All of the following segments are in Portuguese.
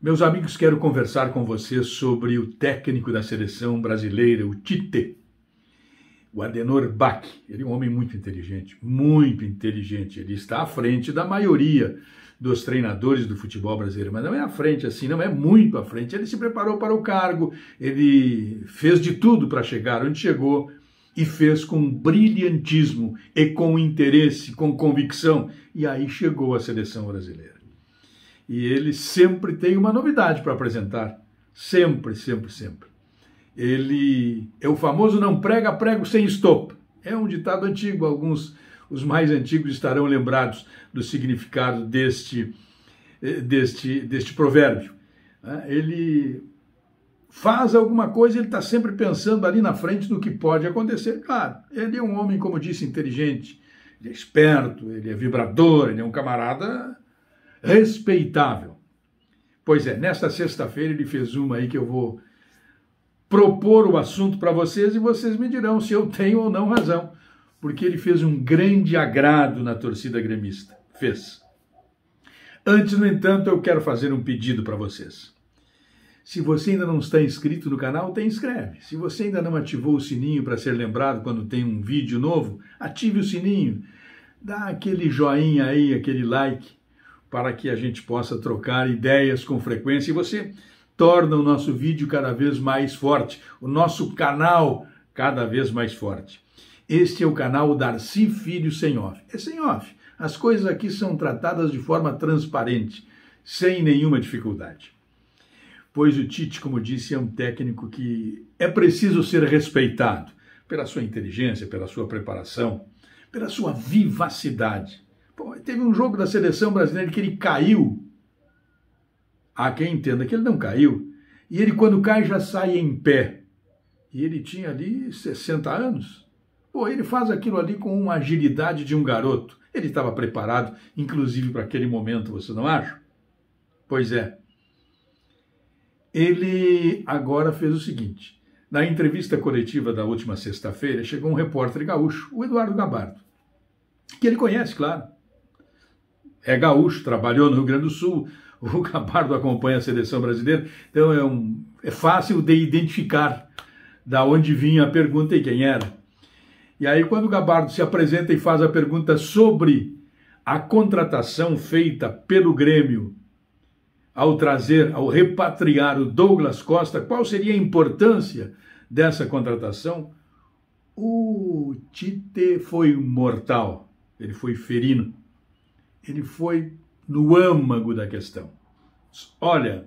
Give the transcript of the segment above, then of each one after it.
Meus amigos, quero conversar com vocês sobre o técnico da seleção brasileira, o Tite, o Adenor Bach. Ele é um homem muito inteligente, muito inteligente. Ele está à frente da maioria dos treinadores do futebol brasileiro, mas não é à frente assim, não é muito à frente. Ele se preparou para o cargo, ele fez de tudo para chegar onde chegou e fez com brilhantismo e com interesse, com convicção, e aí chegou a seleção brasileira. E ele sempre tem uma novidade para apresentar. Sempre, sempre, sempre. Ele é o famoso não prega prego sem estopa. É um ditado antigo, os mais antigos estarão lembrados do significado deste provérbio. Ele faz alguma coisa, ele está sempre pensando ali na frente do que pode acontecer. Claro, ele é um homem, como disse, inteligente, ele é esperto, ele é vibrador, ele é um camarada respeitável. Pois é, nesta sexta-feira ele fez uma aí que eu vou propor o assunto para vocês e vocês me dirão se eu tenho ou não razão, porque ele fez um grande agrado na torcida gremista. Fez. Antes, no entanto, eu quero fazer um pedido para vocês. Se você ainda não está inscrito no canal, te inscreve. Se você ainda não ativou o sininho para ser lembrado quando tem um vídeo novo, ative o sininho, dá aquele joinha aí, aquele like, para que a gente possa trocar ideias com frequência e você torna o nosso vídeo cada vez mais forte, o nosso canal cada vez mais forte. Este é o canal Darcy Filho Sem Off. É sem off. As coisas aqui são tratadas de forma transparente, sem nenhuma dificuldade. Pois o Tite, como disse, é um técnico que é preciso ser respeitado pela sua inteligência, pela sua preparação, pela sua vivacidade. Pô, teve um jogo da seleção brasileira que ele caiu. Há quem entenda que ele não caiu. E ele, quando cai, já sai em pé. E ele tinha ali 60 anos. Pô, ele faz aquilo ali com uma agilidade de um garoto. Ele estava preparado, inclusive, para aquele momento, você não acha? Pois é. Ele agora fez o seguinte. Na entrevista coletiva da última sexta-feira, chegou um repórter gaúcho, o Eduardo Gabardo, que ele conhece, claro. É gaúcho, trabalhou no Rio Grande do Sul, o Gabardo acompanha a seleção brasileira, então é fácil de identificar da onde vinha a pergunta e quem era. E aí quando o Gabardo se apresenta e faz a pergunta sobre a contratação feita pelo Grêmio ao repatriar o Douglas Costa, qual seria a importância dessa contratação, o Tite foi mortal, ele foi ferino. Ele foi no âmago da questão. Olha,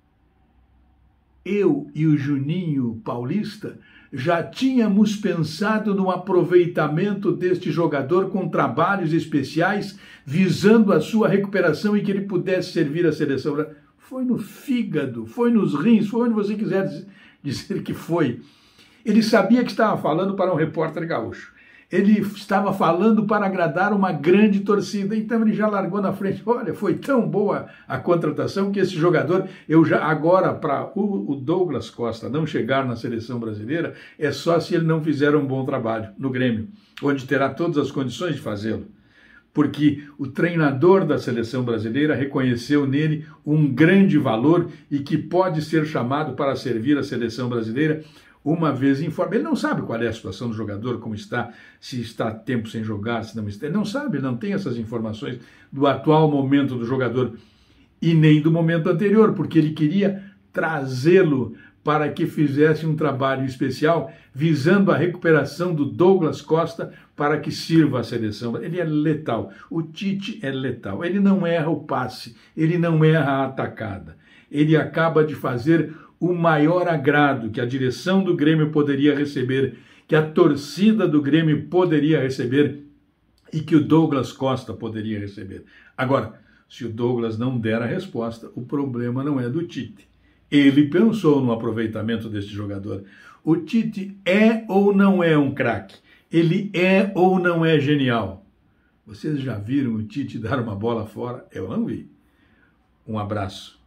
eu e o Juninho Paulista já tínhamos pensado no aproveitamento deste jogador com trabalhos especiais, visando a sua recuperação e que ele pudesse servir a seleção. Foi no fígado, foi nos rins, foi onde você quiser dizer que foi. Ele sabia que estava falando para um repórter gaúcho. Ele estava falando para agradar uma grande torcida, então ele já largou na frente. Olha, foi tão boa a contratação que esse jogador, agora para o Douglas Costa não chegar na seleção brasileira, é só se ele não fizer um bom trabalho no Grêmio, onde terá todas as condições de fazê-lo. Porque o treinador da seleção brasileira reconheceu nele um grande valor e que pode ser chamado para servir a seleção brasileira uma vez em forma. Ele não sabe qual é a situação do jogador, como está, se está tempo sem jogar, se não está. Ele não sabe, ele não tem essas informações do atual momento do jogador e nem do momento anterior, porque ele queria trazê-lo para que fizesse um trabalho especial visando a recuperação do Douglas Costa para que sirva a seleção. Ele é letal. O Tite é letal. Ele não erra o passe, ele não erra a atacada. Ele acaba de fazer o maior agrado que a direção do Grêmio poderia receber, que a torcida do Grêmio poderia receber e que o Douglas Costa poderia receber. Agora, se o Douglas não der a resposta, o problema não é do Tite. Ele pensou no aproveitamento deste jogador. O Tite é ou não é um craque? Ele é ou não é genial? Vocês já viram o Tite dar uma bola fora? Eu não vi. Um abraço.